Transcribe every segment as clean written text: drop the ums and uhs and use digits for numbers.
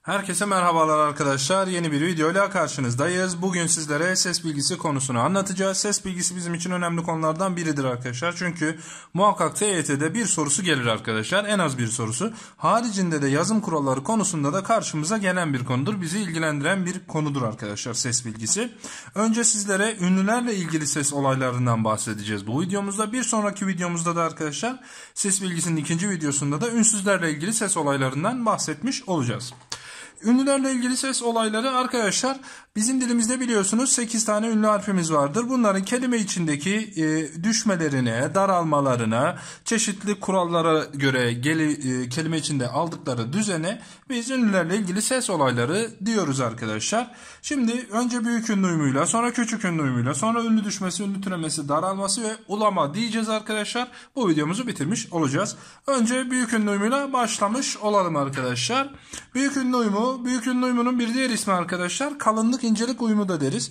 Herkese merhabalar arkadaşlar. Yeni bir video ile karşınızdayız. Bugün sizlere ses bilgisi konusunu anlatacağız. Ses bilgisi bizim için önemli konulardan biridir arkadaşlar. Çünkü muhakkak TYT'de bir sorusu gelir arkadaşlar. En az bir sorusu. Haricinde de yazım kuralları konusunda da karşımıza gelen bir konudur. Bizi ilgilendiren bir konudur arkadaşlar ses bilgisi. Önce sizlere ünlülerle ilgili ses olaylarından bahsedeceğiz bu videomuzda. Bir sonraki videomuzda da arkadaşlar ses bilgisinin ikinci videosunda da ünsüzlerle ilgili ses olaylarından bahsetmiş olacağız. Ünlülerle ilgili ses olayları arkadaşlar bizim dilimizde biliyorsunuz 8 tane ünlü harfimiz vardır. Bunların kelime içindeki düşmelerine, daralmalarına, çeşitli kurallara göre kelime içinde aldıkları düzene biz ünlülerle ilgili ses olayları diyoruz arkadaşlar. Şimdi önce büyük ünlü uyumuyla, sonra küçük ünlü uyumuyla, sonra ünlü düşmesi, ünlü türemesi, daralması ve ulama diyeceğiz arkadaşlar. Bu videomuzu bitirmiş olacağız. Önce büyük ünlü uyumuyla başlamış olalım arkadaşlar. Büyük ünlü uyumunun bir diğer ismi arkadaşlar kalınlık incelik uyumu da deriz.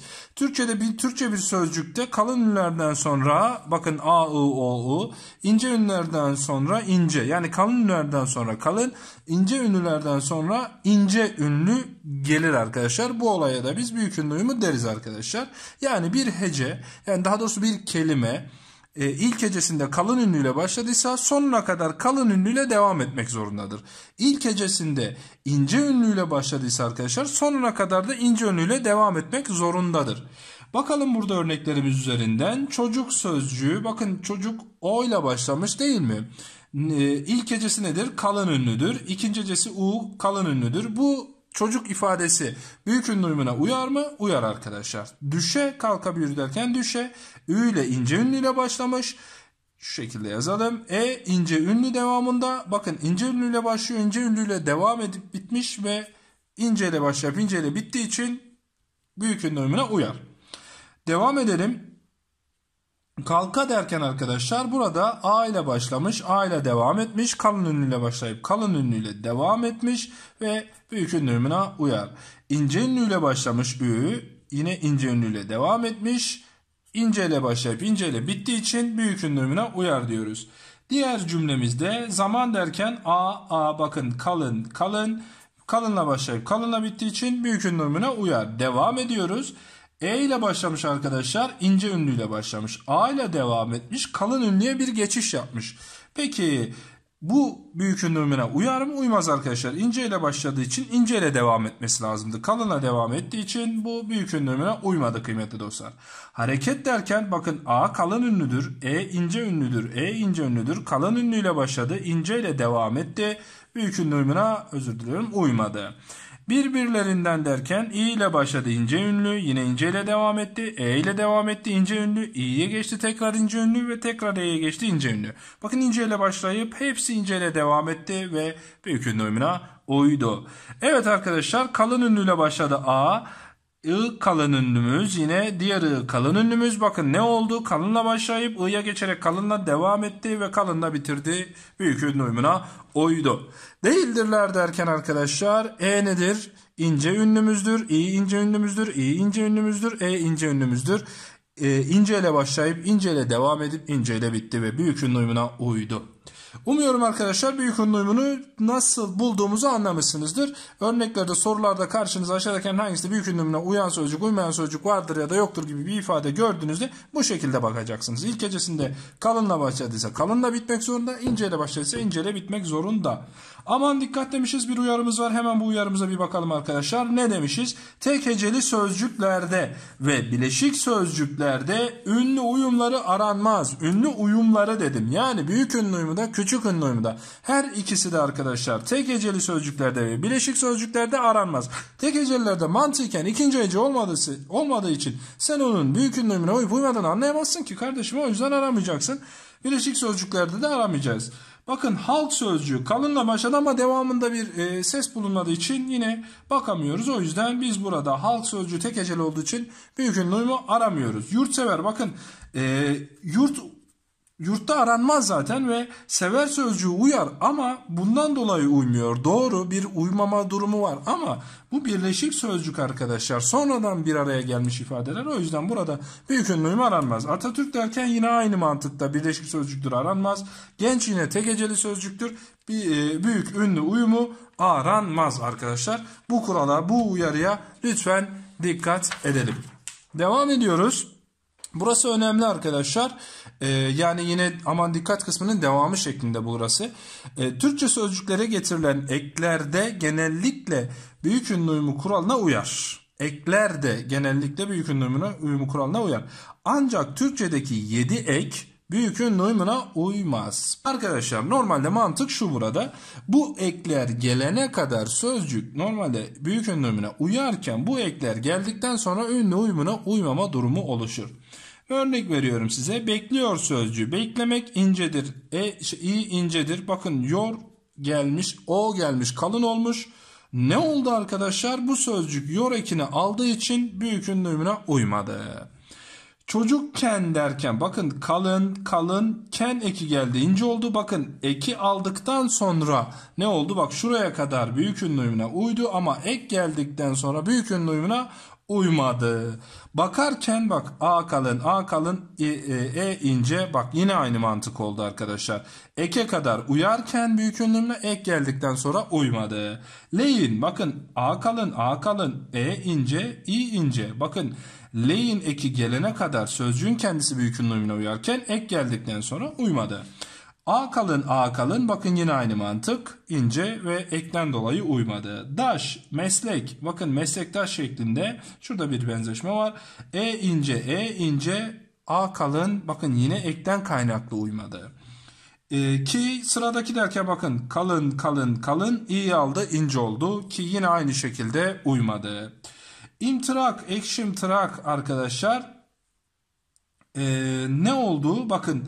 Türkçe bir sözcükte kalın ünlülerden sonra bakın a, I, o, u, ince ünlülerden sonra ince, yani kalın ünlülerden sonra kalın, ince ünlülerden sonra ince ünlü gelir arkadaşlar. Bu olaya da biz büyük ünlü uyumu deriz arkadaşlar. Yani bir hece, yani daha doğrusu bir kelime ilk hecesinde kalın ünlüyle başladıysa sonuna kadar kalın ünlüyle devam etmek zorundadır. İlk hecesinde ince ünlüyle başladıysa arkadaşlar sonuna kadar da ince ünlüyle devam etmek zorundadır. Bakalım burada örneklerimiz üzerinden. Çocuk sözcüğü, bakın çocuk o ile başlamış değil mi? İlk hecesi nedir? Kalın ünlüdür. İkinci hecesi u, kalın ünlüdür. Bu çocuk ifadesi büyük ünlü uyumuna uyar mı? Uyar arkadaşlar. Düşe kalka büyür derken düşe. Ü ile ince ünlüyle başlamış. Şu şekilde yazalım. İnce ünlü devamında. Bakın ince ünlüyle başlıyor. İnce ünlüyle devam edip bitmiş ve ince ile başlayıp ince ile bittiği için büyük ünlü uyumuna uyar. Devam edelim. Kalka derken arkadaşlar burada A ile başlamış, A ile devam etmiş, kalın ünlüyle başlayıp kalın ünlüyle devam etmiş ve büyük ünlü uyumuna uyar. İnce ünlüyle başlamış Ü, yine ince ünlüyle devam etmiş, ince ile başlayıp ince ile bittiği için büyük ünlü uyumuna uyar diyoruz. Diğer cümlemizde zaman derken A bakın kalın, kalınla başlayıp kalınla bittiği için büyük ünlü uyumuna uyar. Devam ediyoruz. E ile başlamış arkadaşlar, ince ünlüyle başlamış. A ile devam etmiş, kalın ünlüye bir geçiş yapmış. Peki bu büyük ünlü uyumuna uyar mı? Uymaz arkadaşlar. İnce ile başladığı için ince ile devam etmesi lazımdı. Kalınla devam ettiği için bu büyük ünlü uyumuna uymadı kıymetli dostlar. Hareket derken bakın A kalın ünlüdür, E ince ünlüdür, E ince ünlüdür. Kalın ünlüyle başladı, ince ile devam etti. Büyük ünlü uyumuna uymadı. Birbirlerinden derken i ile başladı ince ünlü, yine ince ile devam etti, e ile devam etti ince ünlü, i'ye geçti tekrar ince ünlü ve tekrar e'ye geçti ince ünlü. Bakın ince ile başlayıp hepsi ince ile devam etti ve büyük ünlü uyumuna uydu. Evet arkadaşlar, kalın ünlüyle başladı a, I kalın ünlümüz, yine diğer I kalın ünlümüz. Bakın ne oldu? Kalınla başlayıp I'ya geçerek kalınla devam etti ve kalınla bitirdi. Büyük ünlü uyumuna uydu. Değildirler derken arkadaşlar E nedir? İnce ünlümüzdür. İ ince ünlümüzdür. İ ince ünlümüzdür. E ince ünlümüzdür. İnce ile başlayıp ince ile devam edip ince ile bitti ve büyük ünlü uyumuna uydu. Umuyorum arkadaşlar büyük ünlü uyumunu nasıl bulduğumuzu anlamışsınızdır. Örneklerde, sorularda karşınıza aşağıdaki hangisi büyük ünlü uyumuna uyan sözcük, uymayan sözcük vardır ya da yoktur gibi bir ifade gördüğünüzde bu şekilde bakacaksınız. İlk hecesinde kalınla başladıysa kalınla bitmek zorunda, inceyle başladıysa inceyle bitmek zorunda. Aman dikkat demişiz, bir uyarımız var. Hemen bu uyarımıza bir bakalım arkadaşlar. Ne demişiz? Tek heceli sözcüklerde ve bileşik sözcüklerde ünlü uyumları aranmaz. Ünlü uyumları dedim. Yani büyük ünlü uyumu da küçük ünlü uyumu da. Her ikisi de arkadaşlar tek heceli sözcüklerde ve bileşik sözcüklerde aranmaz. Tek hecelilerde mantıken ikinci hece olmadığı için sen onun büyük ünlü uyumuna uyup uymadığını anlayamazsın ki kardeşim. O yüzden aramayacaksın. Bileşik sözcüklerde de aramayacağız. Bakın halk sözcüğü kalınla başladı ama devamında bir ses bulunmadığı için yine bakamıyoruz. O yüzden biz burada halk sözcüğü tek heceli olduğu için büyük ünlü uyumu aramıyoruz. Yurtsever, bakın yurt Yurtta aranmaz zaten ve sever sözcüğü uyar ama bundan dolayı uymuyor. Doğru, bir uymama durumu var ama bu birleşik sözcük arkadaşlar. Sonradan bir araya gelmiş ifadeler. O yüzden burada büyük ünlü uyumu aranmaz. Atatürk derken yine aynı mantıkta birleşik sözcüktür, aranmaz. Genç yine tek heceli sözcüktür. Büyük ünlü uyumu aranmaz arkadaşlar. Bu kurala, bu uyarıya lütfen dikkat edelim. Devam ediyoruz. Burası önemli arkadaşlar. Yani yine aman dikkat kısmının devamı şeklinde burası. Türkçe sözcüklere getirilen eklerde genellikle büyük ünlü uyumu kuralına uyar. Ekler de genellikle büyük ünlü uyumu kuralına uyar. Ancak Türkçedeki 7 ek büyük ünlü uyumuna uymaz. Arkadaşlar normalde mantık şu burada. Bu ekler gelene kadar sözcük normalde büyük ünlü uyumuna uyarken bu ekler geldikten sonra ünlü uyumuna uymama durumu oluşur. Örnek veriyorum size. Bekliyor sözcüğü. Beklemek incedir. İ incedir. Bakın yor gelmiş, o gelmiş, kalın olmuş. Ne oldu arkadaşlar? Bu sözcük yor ekini aldığı için büyük ünlü uyumuna uymadı. Çocukken derken bakın kalın, kalın, ken eki geldi, ince oldu. Bakın eki aldıktan sonra ne oldu? Bak şuraya kadar büyük ünlü uyumuna uydu ama ek geldikten sonra büyük ünlü uyumuna uymadı. Bakarken bak a kalın, a kalın, ince, bak yine aynı mantık oldu arkadaşlar. Eke kadar uyarken büyük ünlü uyumuna ek geldikten sonra uymadı. Leyin bakın a kalın, a kalın, ince, i ince. Bakın L'in eki gelene kadar sözcüğün kendisi büyük ünlü uyumuna uyarken ek geldikten sonra uymadı. A kalın, a kalın, bakın yine aynı mantık, ince ve ekten dolayı uymadı. Daş, meslek, bakın meslektaş şeklinde şurada bir benzeşme var. E ince, a kalın, bakın yine ekten kaynaklı uymadı. Ki sıradaki derken bakın kalın, kalın, kalın, i aldı, ince oldu ki yine aynı şekilde uymadı. İmtırak, ekşimtırak arkadaşlar ne oldu? Bakın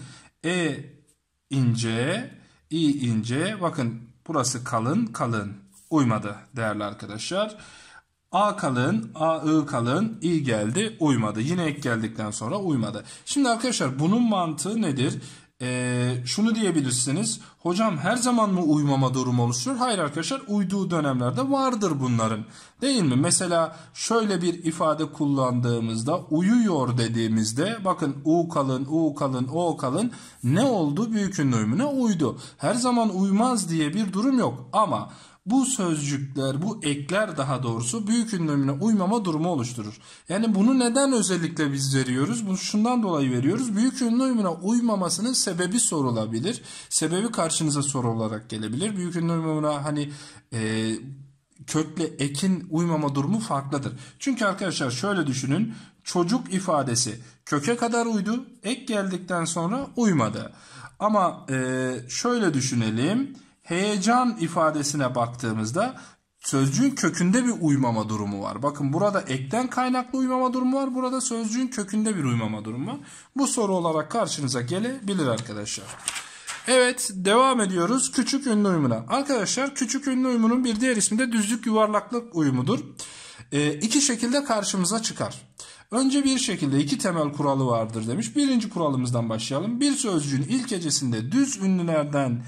ince, i ince, bakın burası kalın, kalın uymadı değerli arkadaşlar. A kalın, a kalın, i geldi uymadı. Yine ek geldikten sonra uymadı. Şimdi arkadaşlar bunun mantığı nedir? Şunu diyebilirsiniz. Hocam her zaman mı uymama durumu oluşur? Hayır arkadaşlar, uyduğu dönemlerde vardır bunların. Değil mi? Mesela şöyle bir ifade kullandığımızda uyuyor dediğimizde bakın u kalın, u kalın, o kalın ne oldu? Büyük ünlü uyumuna uydu. Her zaman uymaz diye bir durum yok ama bu sözcükler, bu ekler daha doğrusu büyük ünlü uyumuna uymama durumu oluşturur. Yani bunu neden özellikle biz veriyoruz? Bunu şundan dolayı veriyoruz. Büyük ünlü uyumuna uymamasının sebebi sorulabilir. Sebebi karşınıza soru olarak gelebilir. Büyük ünlü uyumuna hani kökle ekin uymama durumu farklıdır. Çünkü arkadaşlar şöyle düşünün. Çocuk ifadesi köke kadar uydu. Ek geldikten sonra uymadı. Ama şöyle düşünelim. Heyecan ifadesine baktığımızda sözcüğün kökünde bir uymama durumu var. Bakın burada ekten kaynaklı uymama durumu var. Burada sözcüğün kökünde bir uymama durumu var. Bu soru olarak karşınıza gelebilir arkadaşlar. Evet, devam ediyoruz küçük ünlü uyumuna. Arkadaşlar küçük ünlü uyumunun bir diğer ismi de düzlük yuvarlaklık uyumudur. İki şekilde karşımıza çıkar. Önce bir şekilde iki temel kuralı vardır demiş. Birinci kuralımızdan başlayalım. Bir sözcüğün ilk hecesinde düz ünlülerden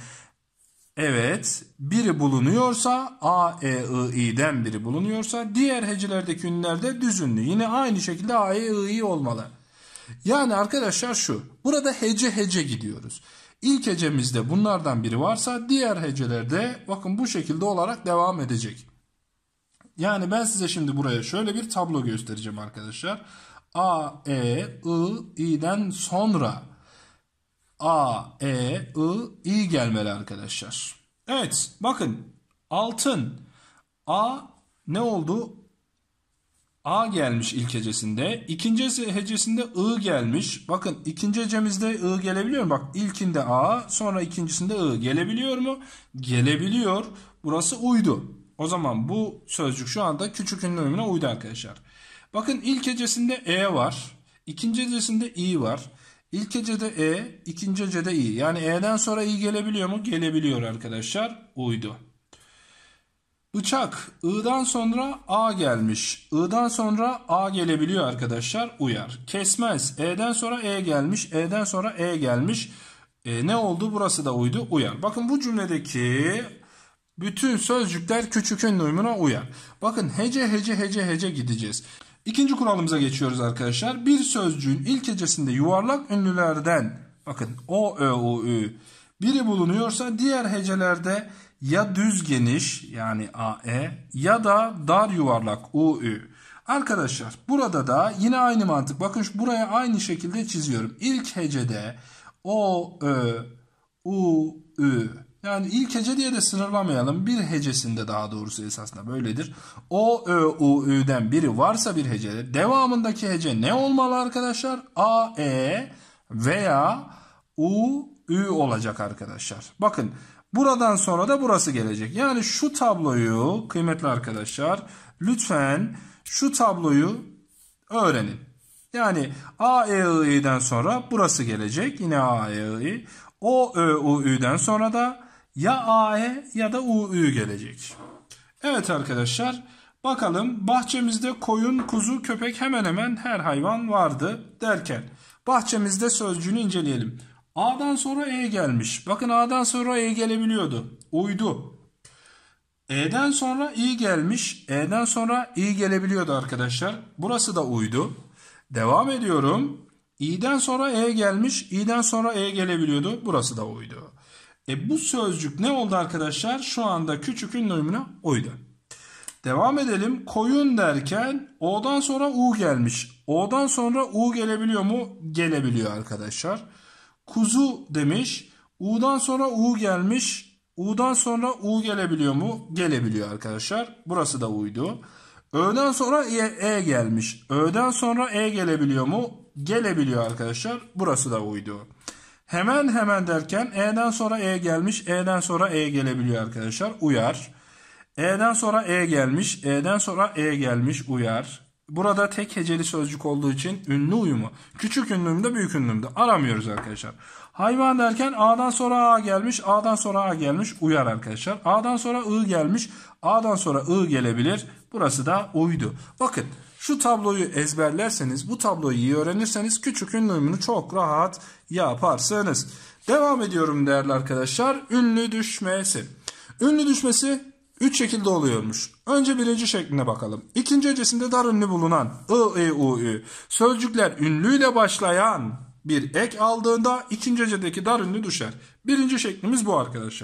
biri bulunuyorsa a, i'den biri bulunuyorsa diğer hecelerdeki ünlülerde düz ünlü. Yine aynı şekilde a, i olmalı. Yani arkadaşlar şu. Burada hece gidiyoruz. İlk hecemizde bunlardan biri varsa diğer hecelerde bakın bu şekilde olarak devam edecek. Yani ben size şimdi buraya şöyle bir tablo göstereceğim arkadaşlar. A, i'den sonra a, i gelmeli arkadaşlar. Evet bakın altın a ne oldu? A gelmiş ilk hecesinde. İkinci hecesinde I gelmiş. Bakın ikinci hecemizde I gelebiliyor mu? Bak ilkinde A, sonra ikincisinde I gelebiliyor mu? Gelebiliyor. Burası uydu. O zaman bu sözcük şu anda küçük ünlü uyumuna uydu arkadaşlar. Bakın ilk hecesinde E var. İkinci hecesinde I var. İlk hecede ikinci hecede I. Yani E'den sonra I gelebiliyor mu? Gelebiliyor arkadaşlar. Uydu. Bıçak, I'dan sonra A gelmiş. I'dan sonra A gelebiliyor arkadaşlar. Uyar. Kesmez, E'den sonra E gelmiş. E'den sonra E gelmiş. Ne oldu? Burası da uydu. Uyar. Bakın bu cümledeki bütün sözcükler küçük ünlü uyumuna uyar. Bakın hece gideceğiz. İkinci kuralımıza geçiyoruz arkadaşlar. Bir sözcüğün ilk hecesinde yuvarlak ünlülerden bakın o, ö, u, ü biri bulunuyorsa diğer hecelerde ya düz geniş yani a, e ya da dar yuvarlak u, ü. Arkadaşlar burada da yine aynı mantık. Bakın buraya aynı şekilde çiziyorum. İlk hecede o, ö, u, ü. Yani ilk hece diye de sınırlamayalım. Bir hecesinde daha doğrusu esasında böyledir. O, ö, u, ü'den biri varsa bir hecede devamındaki hece ne olmalı arkadaşlar? A, e veya u, ü olacak arkadaşlar. Bakın buradan sonra da burası gelecek. Yani şu tabloyu kıymetli arkadaşlar lütfen şu tabloyu öğrenin. Yani A, E, I'den sonra burası gelecek. Yine A, E, I. O, Ö, U, Ü'den sonra da ya A, E ya da U, Ü gelecek. Evet arkadaşlar. Bakalım bahçemizde koyun, kuzu, köpek hemen hemen her hayvan vardı derken. Bahçemizde sözcüğünü inceleyelim. A'dan sonra E gelmiş. Bakın A'dan sonra E gelebiliyordu. Uydu. E'den sonra i gelmiş. E'den sonra i gelebiliyordu arkadaşlar. Burası da uydu. Devam ediyorum. İ'den sonra e gelmiş. İ'den sonra e gelebiliyordu. Burası da uydu. Bu sözcük ne oldu arkadaşlar? Şu anda küçük ünlü uyumuna uydu. Devam edelim. Koyun derken o'dan sonra u gelmiş. O'dan sonra u gelebiliyor mu? Gelebiliyor arkadaşlar. Kuzu demiş. U'dan sonra u gelmiş. U'dan sonra U gelebiliyor mu? Gelebiliyor arkadaşlar. Burası da uydu. Ö'den sonra E gelmiş. Ö'den sonra E gelebiliyor mu? Gelebiliyor arkadaşlar. Burası da uydu. Hemen derken E'den sonra E gelmiş. E'den sonra E gelebiliyor arkadaşlar. Uyar. E'den sonra E gelmiş. E'den sonra E gelmiş. Uyar. Burada tek heceli sözcük olduğu için ünlü uyumu. Küçük ünlümde büyük ünlümde aramıyoruz arkadaşlar. Hayvan derken A'dan sonra A gelmiş. A'dan sonra A gelmiş. Uyar arkadaşlar. A'dan sonra I gelmiş. A'dan sonra I gelebilir. Burası da uydu. Bakın şu tabloyu ezberlerseniz, bu tabloyu iyi öğrenirseniz küçük ünlü uyumunu çok rahat yaparsınız. Devam ediyorum değerli arkadaşlar. Ünlü düşmesi. Ünlü düşmesi 3 şekilde oluyormuş. Önce birinci şekline bakalım. İkinci hecesinde dar ünlü bulunan I, E, U, Ü sözcükler ünlüyle başlayan bir ek aldığında ikinci hecedeki dar ünlü düşer. Birinci şeklimiz bu arkadaşlar.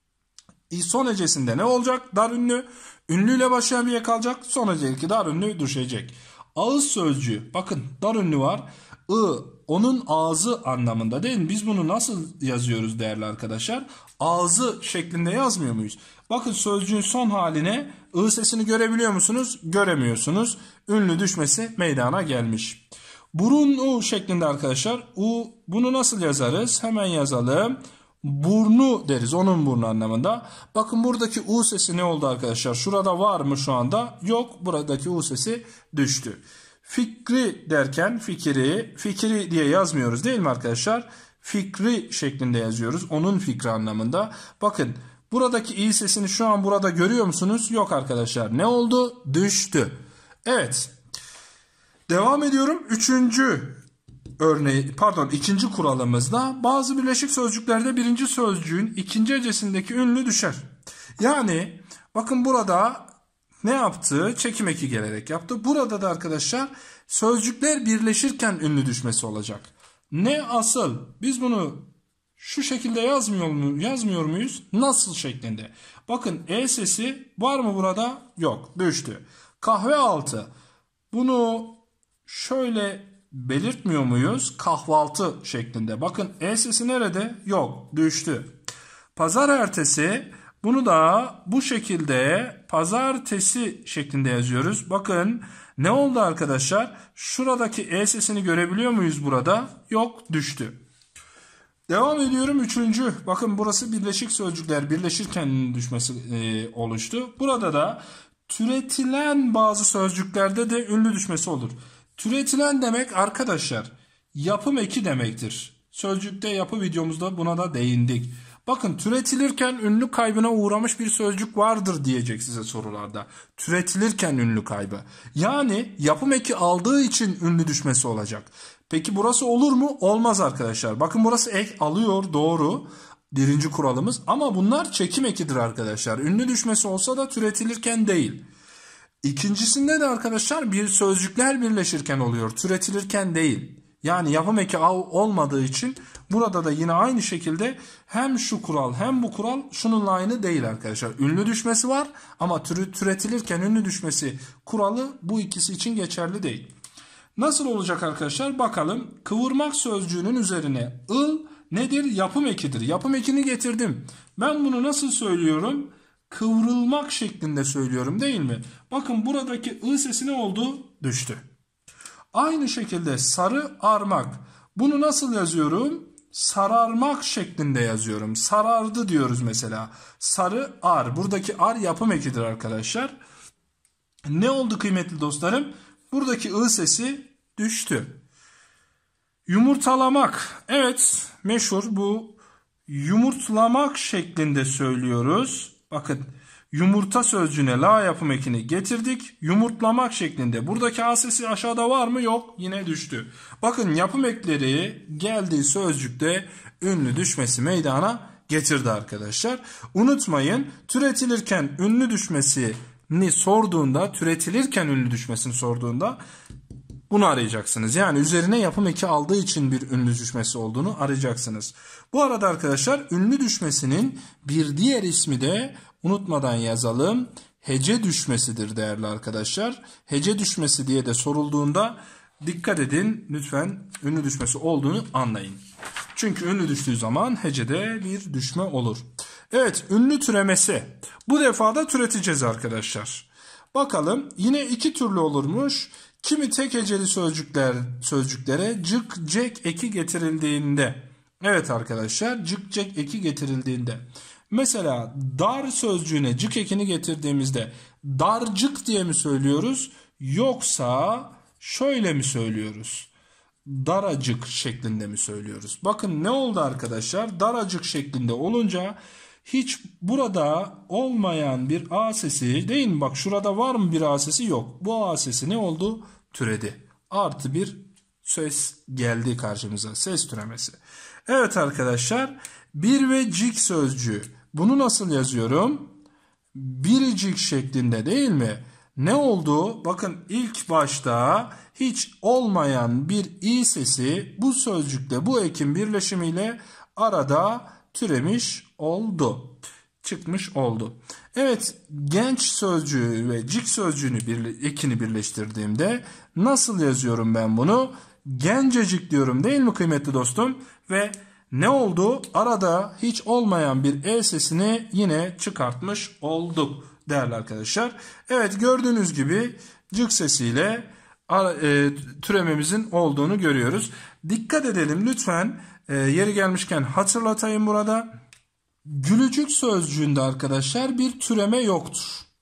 Son hecesinde ne olacak? Dar ünlü. Ünlüyle başlayan bir ek alacak. Son hecedeki dar ünlü düşecek. Ağız sözcüğü. Bakın dar ünlü var. I, onun ağzı anlamında değil mi? Biz bunu nasıl yazıyoruz değerli arkadaşlar? Ağzı şeklinde yazmıyor muyuz? Bakın sözcüğün son haline I sesini görebiliyor musunuz? Göremiyorsunuz. Ünlü düşmesi meydana gelmiş. Burun U şeklinde arkadaşlar. U, bunu nasıl yazarız? Hemen yazalım. Burnu deriz. Onun burnu anlamında. Bakın buradaki U sesi ne oldu arkadaşlar? Şurada var mı şu anda? Yok. Buradaki U sesi düştü. Fikri derken fikri diye yazmıyoruz değil mi arkadaşlar? Fikri şeklinde yazıyoruz. Onun fikri anlamında. Bakın buradaki i sesini şu an burada görüyor musunuz? Yok arkadaşlar. Ne oldu? Düştü. Evet. Devam ediyorum. İkinci kuralımızda bazı birleşik sözcüklerde birinci sözcüğün ikinci hecesindeki ünlü düşer. Yani bakın burada ne yaptı? Çekim eki gelerek yaptı. Burada da arkadaşlar sözcükler birleşirken ünlü düşmesi olacak. Ne asıl? Biz bunu şu şekilde yazmıyor muyuz? Nasıl şeklinde. Bakın E sesi var mı burada? Yok. Düştü. Kahve altı. Bunu şöyle belirtmiyor muyuz? Kahvaltı şeklinde. Bakın E sesi nerede? Yok. Düştü. Pazar ertesi. Bunu da bu şekilde pazartesi şeklinde yazıyoruz. Bakın ne oldu arkadaşlar? Şuradaki E sesini görebiliyor muyuz burada? Yok. Düştü. Devam ediyorum. Üçüncü. Bakın burası birleşik sözcükler birleşirken düşmesi oluştu. Burada da türetilen bazı sözcüklerde de ünlü düşmesi olur. Türetilen demek arkadaşlar yapım eki demektir. Sözcükte yapı videomuzda buna da değindik. Bakın türetilirken ünlü kaybına uğramış bir sözcük vardır diyecek size sorularda. Türetilirken ünlü kaybı. Yani yapım eki aldığı için ünlü düşmesi olacak. Peki burası olur mu? Olmaz arkadaşlar. Bakın burası ek alıyor, doğru. Birinci kuralımız, ama bunlar çekim ekidir arkadaşlar. Ünlü düşmesi olsa da türetilirken değil. İkincisinde de arkadaşlar bir sözcükler birleşirken oluyor, türetilirken değil. Yani yapım eki olmadığı için burada da yine aynı şekilde hem şu kural hem bu kural şununla aynı değil arkadaşlar. Ünlü düşmesi var ama türetilirken ünlü düşmesi kuralı bu ikisi için geçerli değil. Nasıl olacak arkadaşlar? Bakalım. Kıvırmak sözcüğünün üzerine ıl nedir? Yapım ekidir. Yapım ekini getirdim. Ben bunu nasıl söylüyorum? Kıvrılmak şeklinde söylüyorum, değil mi? Bakın buradaki ı sesi ne oldu? Düştü. Aynı şekilde sarı armak. Bunu nasıl yazıyorum? Sararmak şeklinde yazıyorum. Sarardı diyoruz mesela. Sarı ar. Buradaki ar yapım ekidir arkadaşlar. Ne oldu kıymetli dostlarım? Buradaki ı sesi düştü. Yumurtalamak. Evet, meşhur bu. Yumurtlamak şeklinde söylüyoruz. Bakın, yumurta sözcüğüne la yapım ekini getirdik. Yumurtlamak şeklinde. Buradaki a sesi aşağıda var mı? Yok. Yine düştü. Bakın, yapım ekleri geldiği sözcükte ünlü düşmesi meydana getirdi arkadaşlar. Unutmayın, türetilirken ünlü düşmesini sorduğunda, türetilirken ünlü düşmesini sorduğunda bunu arayacaksınız. Yani üzerine yapım eki aldığı için bir ünlü düşmesi olduğunu arayacaksınız. Bu arada arkadaşlar, ünlü düşmesinin bir diğer ismi de unutmadan yazalım, hece düşmesidir değerli arkadaşlar. Hece düşmesi diye de sorulduğunda dikkat edin lütfen, ünlü düşmesi olduğunu anlayın. Çünkü ünlü düştüğü zaman hecede bir düşme olur. Evet, ünlü türemesi. Bu defa da türeteceğiz arkadaşlar. Bakalım, yine iki türlü olurmuş. Kimi tek heceli sözcüklere cık cek eki getirildiğinde. Evet arkadaşlar, cık cek eki getirildiğinde. Mesela dar sözcüğüne cık ekini getirdiğimizde darcık diye mi söylüyoruz? Yoksa şöyle mi söylüyoruz? Daracık şeklinde mi söylüyoruz? Bakın ne oldu arkadaşlar? Daracık şeklinde olunca hiç burada olmayan bir a sesi, değil mi? Bak, şurada var mı bir a sesi? Yok. Bu a sesi ne oldu? Türedi. Artı bir ses geldi karşımıza. Ses türemesi. Evet arkadaşlar, bir ve cik sözcüğü. Bunu nasıl yazıyorum? Biricik şeklinde, değil mi? Ne oldu? Bakın, ilk başta hiç olmayan bir i sesi bu sözcükte bu ekin birleşimiyle arada türemiş oldu. Çıkmış oldu. Evet, genç sözcüğü ve cik sözcüğünü ekini birleştirdiğimde nasıl yazıyorum ben bunu? Gencecik diyorum, değil mi kıymetli dostum? Ve ne oldu? Arada hiç olmayan bir e sesini yine çıkartmış olduk değerli arkadaşlar. Evet, gördüğünüz gibi cık sesiyle türememizin olduğunu görüyoruz. Dikkat edelim lütfen, yeri gelmişken hatırlatayım burada. Gülücük sözcüğünde arkadaşlar bir türeme yoktur.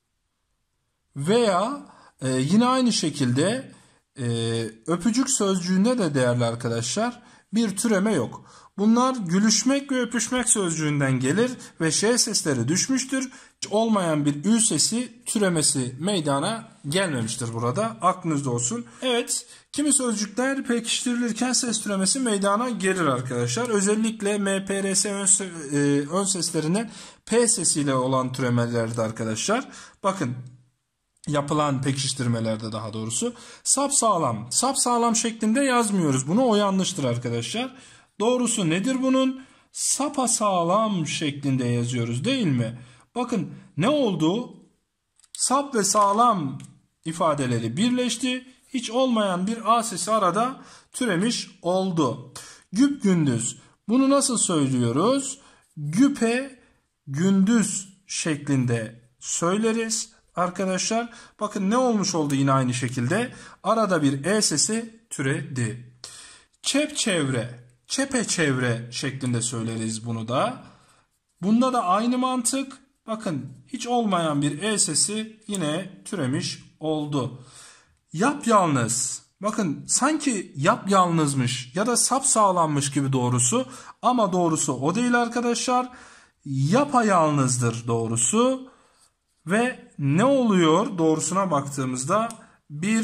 Veya yine aynı şekilde öpücük sözcüğünde de değerli arkadaşlar bir türeme yok. Bunlar gülüşmek ve öpüşmek sözcüğünden gelir ve ş sesleri düşmüştür. Hiç olmayan bir ü sesi türemesi meydana gelmemiştir burada. Aklınızda olsun. Evet, kimi sözcükler pekiştirilirken ses türemesi meydana gelir arkadaşlar. Özellikle M, P, R, S ön seslerinden P sesiyle olan türemelerde arkadaşlar. Bakın, yapılan pekiştirmelerde daha doğrusu. Sapsağlam. Sapsağlam şeklinde yazmıyoruz. Bunu, o yanlıştır arkadaşlar. Doğrusu nedir bunun? Sapasağlam şeklinde yazıyoruz, değil mi? Bakın ne oldu? Sap ve sağlam ifadeleri birleşti. Hiç olmayan bir a sesi arada türemiş oldu. Güp gündüz. Bunu nasıl söylüyoruz? Güpe gündüz şeklinde söyleriz arkadaşlar. Bakın ne olmuş oldu yine aynı şekilde. Arada bir e sesi türedi. Çepçevre, çepeçevre şeklinde söyleriz bunu da. Bunda da aynı mantık. Bakın, hiç olmayan bir e sesi yine türemiş oldu. Yapyalnız. Bakın, sanki yapyalnızmış ya da sapsağlammış gibi doğrusu, ama doğrusu o değil arkadaşlar. Yapayalnızdır doğrusu. Ve ne oluyor doğrusuna baktığımızda? Bir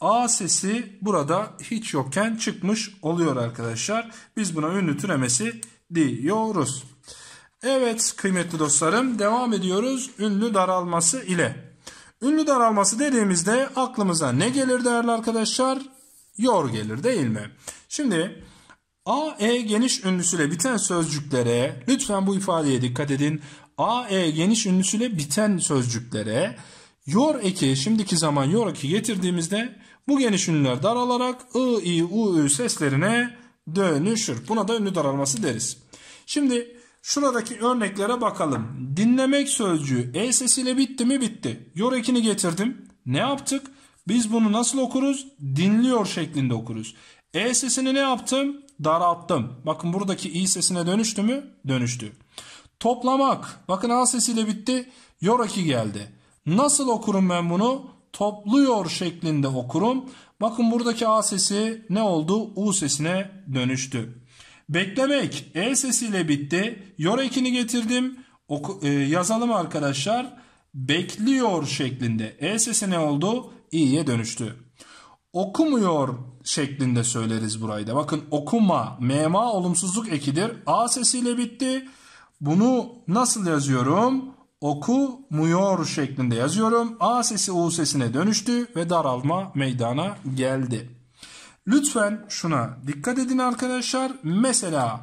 A sesi burada hiç yokken çıkmış oluyor arkadaşlar. Biz buna ünlü türemesi diyoruz. Evet kıymetli dostlarım, devam ediyoruz ünlü daralması ile. Ünlü daralması dediğimizde aklımıza ne gelir değerli arkadaşlar? Yor gelir değil mi? Şimdi A, E geniş ünlüsüyle biten sözcüklere, lütfen bu ifadeye dikkat edin. A, E geniş ünlüsüyle biten sözcüklere yor eki, şimdiki zaman yor eki getirdiğimizde bu geniş ünlüler daralarak I, I, U, Ü seslerine dönüşür. Buna da ünlü daralması deriz. Şimdi şuradaki örneklere bakalım. Dinlemek sözcüğü E sesiyle bitti mi? Bitti. Yor ekini getirdim. Ne yaptık? Biz bunu nasıl okuruz? Dinliyor şeklinde okuruz. E sesini ne yaptım? Daralttım. Bakın buradaki İ sesine dönüştü mü? Dönüştü. Toplamak. Bakın A sesiyle bitti. Yor eki geldi. Nasıl okurum ben bunu? Topluyor şeklinde okurum. Bakın buradaki A sesi ne oldu? U sesine dönüştü. Beklemek. E sesiyle bitti. Yor ekini getirdim. Yazalım arkadaşlar. Bekliyor şeklinde. E sesi ne oldu? İ'ye dönüştü. Okumuyor şeklinde söyleriz burayı da. Bakın okuma. Mema olumsuzluk ekidir. A sesiyle bitti. Bunu nasıl yazıyorum? Okumuyor şeklinde yazıyorum. A sesi U sesine dönüştü ve daralma meydana geldi. Lütfen şuna dikkat edin arkadaşlar. Mesela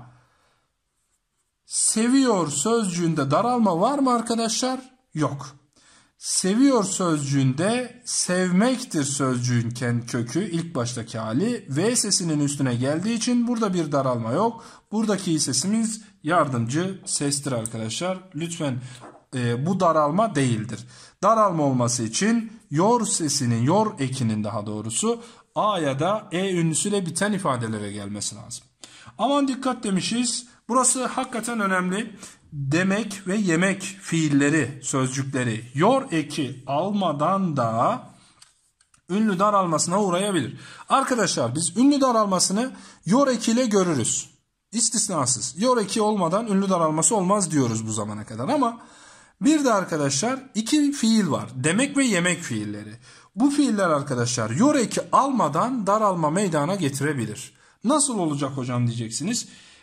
seviyor sözcüğünde daralma var mı arkadaşlar? Yok. Seviyor sözcüğünde sevmektir sözcüğün kendi kökü, ilk baştaki hali. V sesinin üstüne geldiği için burada bir daralma yok. Buradaki i sesimiz yardımcı sestir arkadaşlar. Lütfen bu daralma değildir. Daralma olması için yor sesinin, yor ekinin daha doğrusu A ya da E ünlüsüyle biten ifadelere gelmesi lazım. Aman dikkat demişiz. Burası hakikaten önemli. Demek ve yemek fiilleri, sözcükleri yor eki almadan da ünlü daralmasına uğrayabilir. Arkadaşlar biz ünlü daralmasını yor ekiyle görürüz. İstisnasız. Yor eki olmadan ünlü daralması olmaz diyoruz bu zamana kadar ama bir de arkadaşlar iki fiil var. Demek ve yemek fiilleri. Bu fiiller arkadaşlar yor eki almadan daralma meydana getirebilir. Nasıl olacak hocam diyeceksiniz.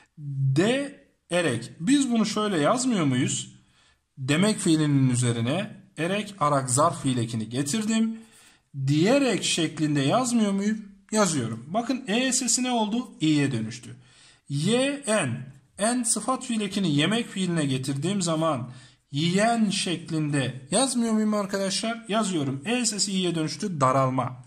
Erek. Biz bunu şöyle yazmıyor muyuz? Demek fiilinin üzerine erek arak zarf fiil ekini getirdim. Diyerek şeklinde yazmıyor muyum? Yazıyorum. Bakın E sesi ne oldu? İ'ye dönüştü. En sıfat fiil ekini yemek fiiline getirdiğim zaman yiyen şeklinde yazmıyor muyum arkadaşlar? Yazıyorum. E sesi i'ye dönüştü. Daralma.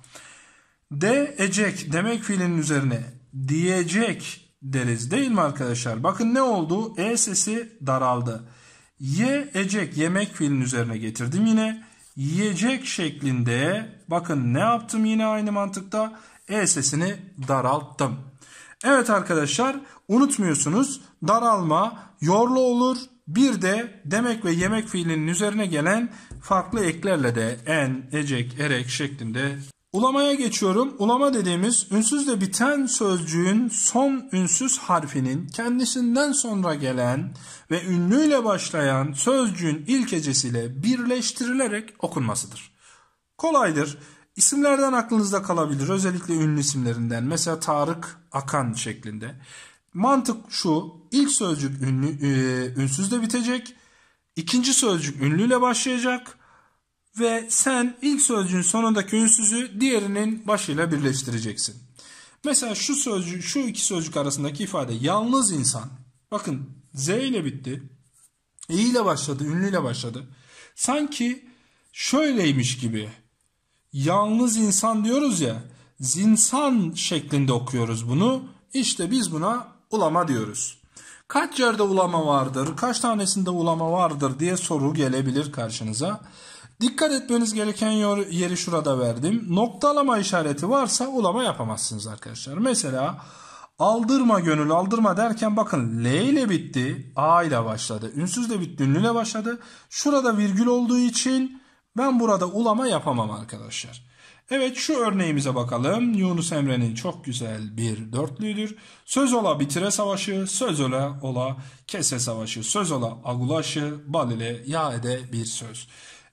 Ecek demek fiilinin üzerine diyecek deriz değil mi arkadaşlar? Bakın ne oldu? E sesi daraldı. Ecek yemek fiilinin üzerine getirdim yine. Yiyecek şeklinde bakın ne yaptım yine aynı mantıkta? E sesini daralttım. Evet arkadaşlar unutmuyorsunuz daralma yorlu olur. Bir de demek ve yemek fiilinin üzerine gelen farklı eklerle de ecek, erek şeklinde. Ulamaya geçiyorum. Ulama dediğimiz ünsüzle biten sözcüğün son ünsüz harfinin kendisinden sonra gelen ve ünlüyle başlayan sözcüğün ilk hecesiyle birleştirilerek okunmasıdır. Kolaydır. İsimlerden aklınızda kalabilir. Özellikle ünlü isimlerinden. Mesela Tarık, Akan şeklinde. Mantık şu. İlk sözcük ünsüzle bitecek. İkinci sözcük ünlüyle başlayacak. Ve sen ilk sözcüğün sonundaki ünsüzü diğerinin başıyla birleştireceksin. Mesela şu iki sözcük arasındaki ifade yalnız insan. Bakın Z ile bitti. İ ile başladı, ünlüyle başladı. Sanki şöyleymiş gibi. Yalnız insan diyoruz ya. Zinsan şeklinde okuyoruz bunu. İşte biz buna ulama diyoruz. Kaç yerde ulama vardır, kaç tanesinde ulama vardır diye soru gelebilir karşınıza. Dikkat etmeniz gereken yeri şurada verdim. Noktalama işareti varsa ulama yapamazsınız arkadaşlar. Mesela aldırma gönül aldırma derken bakın L ile bitti, A ile başladı. Ünsüzle bitti, ünlüyle başladı. Şurada virgül olduğu için ben burada ulama yapamam arkadaşlar. Evet şu örneğimize bakalım. Yunus Emre'nin çok güzel bir dörtlüğüdür. Söz ola bitire savaşı, söz ola kese savaşı, söz ola agulaşı, bal ile ya ede bir söz.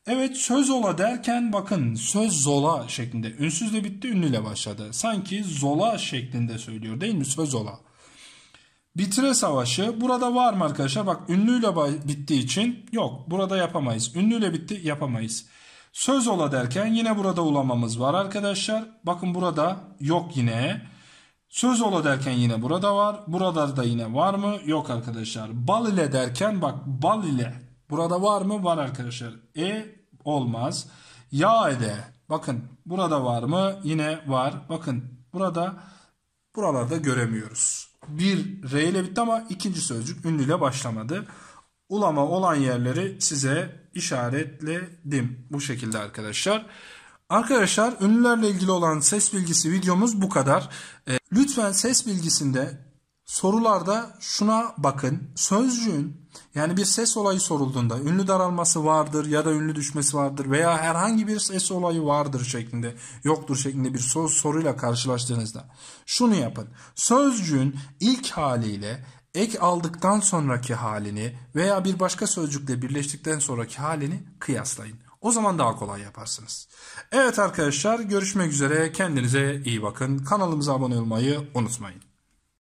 Evet, söz ola derken bakın söz zola şeklinde. Ünsüzle bitti, ünlüyle başladı. Sanki zola şeklinde söylüyor değil mi? Söz ola. Bitire savaşı burada var mı arkadaşlar? Bak ünlüyle bittiği için yok. Burada yapamayız. Ünlüyle bitti, yapamayız. Söz ola derken yine burada ulamamız var arkadaşlar. Bakın burada yok yine. Söz ola derken yine burada var. Burada da yine var mı? Yok arkadaşlar. Bal ile derken bak bal ile. Burada var mı? Var arkadaşlar. Olmaz. Yağ ile. Bakın burada var mı? Yine var. Bakın buralarda göremiyoruz. Bir R ile bitti ama ikinci sözcük ünlüyle başlamadı. Ulama olan yerleri size işaretledim. Bu şekilde arkadaşlar. Arkadaşlar ünlülerle ilgili olan ses bilgisi videomuz bu kadar. Lütfen ses bilgisinde sorularda şuna bakın. Sözcüğün yani bir ses olayı sorulduğunda ünlü daralması vardır ya da ünlü düşmesi vardır veya herhangi bir ses olayı vardır şeklinde, yoktur şeklinde bir soruyla karşılaştığınızda şunu yapın. Sözcüğün ilk haliyle ek aldıktan sonraki halini veya bir başka sözcükle birleştikten sonraki halini kıyaslayın. O zaman daha kolay yaparsınız. Evet arkadaşlar, görüşmek üzere. Kendinize iyi bakın. Kanalımıza abone olmayı unutmayın.